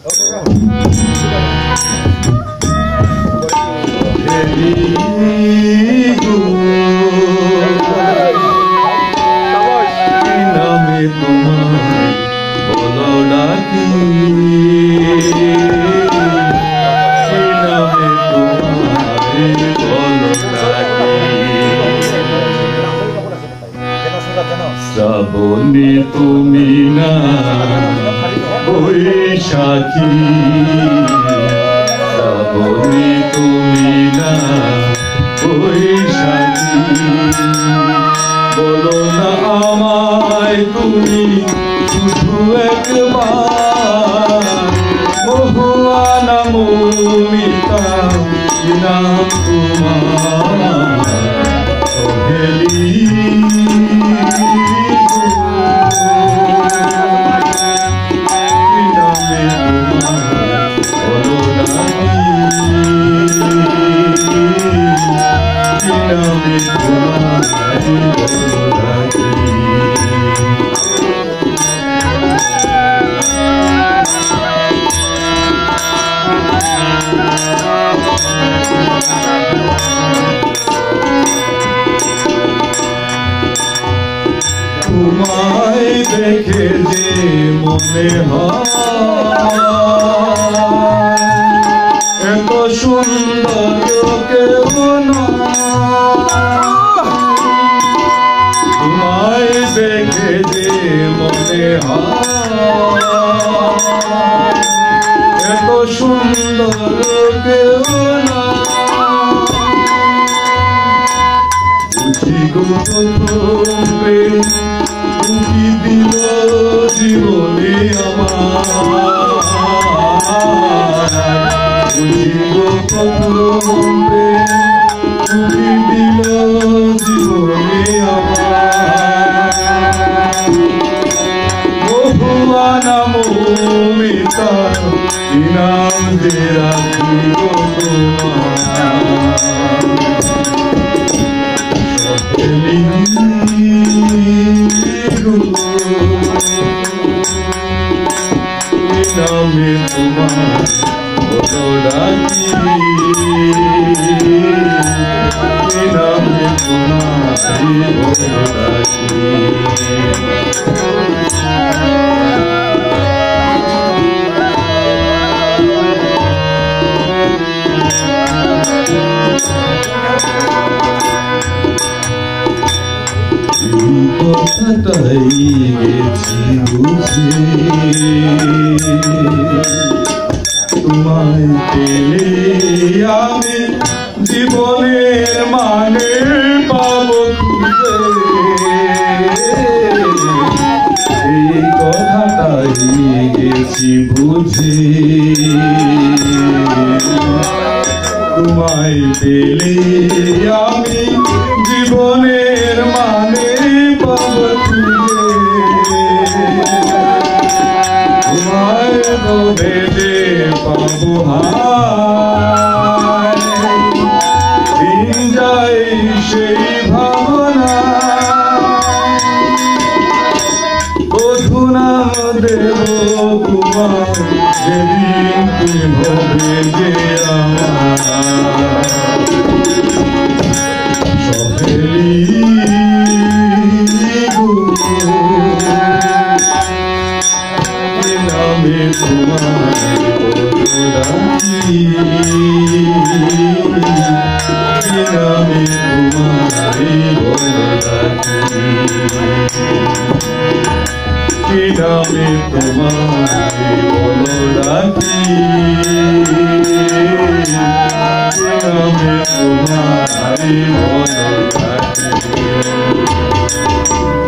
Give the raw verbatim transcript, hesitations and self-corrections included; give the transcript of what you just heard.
শ্রাবণী তুমি না বৈশাখী, শ্রাবণী তুমি না বৈশাখী, বলো না আমায় তুমি শুধু একবার, মহুয়া না মৌমিতা কি নাম তোমার সোহেলি। তোমায় দেখে যে মনে হয় এত সুন্দর কেউ নয়, তোমায় দেখে যে মনে হয় এত সুন্দর কেউ নয়, বুঝি গো প্রথম প্রেম তুমি দিল জীবনে আমার, বুঝি গো প্রথম প্রেম তুমি দিল জীবনে আমার, মহুয়া না মৌমিতা কি নাম যে রাখি গো তোমার সোহেলি। নামে তোমার বলো ডাকি, নামে তোমার বলো ডাকি, কথাটাই গেছি বুঝে তোমায় পেলে আমি জীবনের মানে পাবো খুঁজে, এই কথাটাই গেছি বুঝে তোমায় পেলে আমি জীবনের মানে পাবো খুঁজে, তোমায় ভেবে পাবো হায় দিন যায় সেই ভাবনা, বধূ নাম দেব তোমার যেদিন তুমি হবে যে আমার সোহেলি। নামে তোমায় বলো ডাকি, নামে তোমায় বলো ডাকি, নামে তোমায় বলো ডাকি, নামে তোমায় বলো ডাকি।